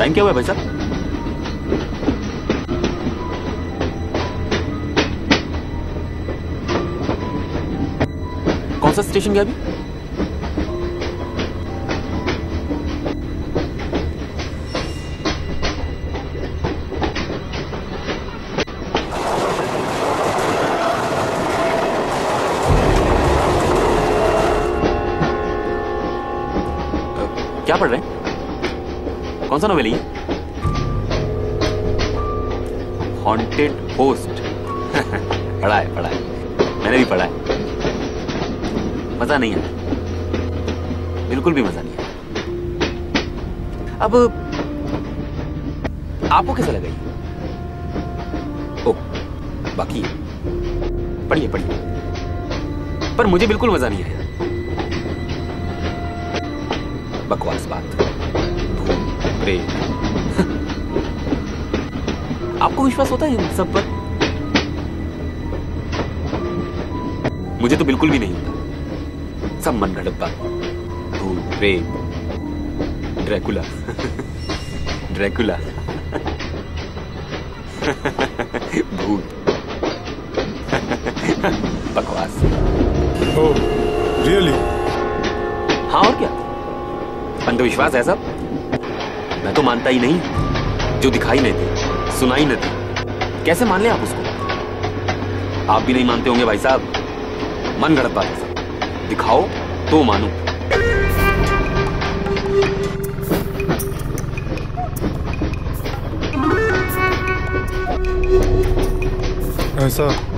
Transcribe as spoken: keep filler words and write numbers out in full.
Time क्या हुआ भाई साहब? कौन सा स्टेशन गया अभी? क्या पढ़ रहे हैं? कौन सा नॉवेल है? Haunted post. पढ़ा है पढ़ा है, मैंने भी पढ़ा है। मजा नहीं आया, बिल्कुल भी मजा नहीं आया। अब आपको कैसा लगा ये? ओह बाकी पढ़िए पढ़िए, पर मुझे बिल्कुल मजा नहीं आया। बकवास बात, भूत प्रेत। आपको विश्वास होता है इन सब पर? मुझे तो बिल्कुल भी नहीं होता। सब मन गढ़ंत बात, भूत प्रेत, ड्रैकुला। ड्रैकुला। भूत। बकवास। Oh really? हाँ और क्या, अंधविश्वास है सब। मैं तो मानता ही नहीं, जो दिखाई नहीं दे, सुनाई नहीं दे, कैसे मान ले आप उसको? आप भी नहीं मानते होंगे भाई साहब। मन गढ़ंत बात है, दिखाओ तो मानो। ऐसा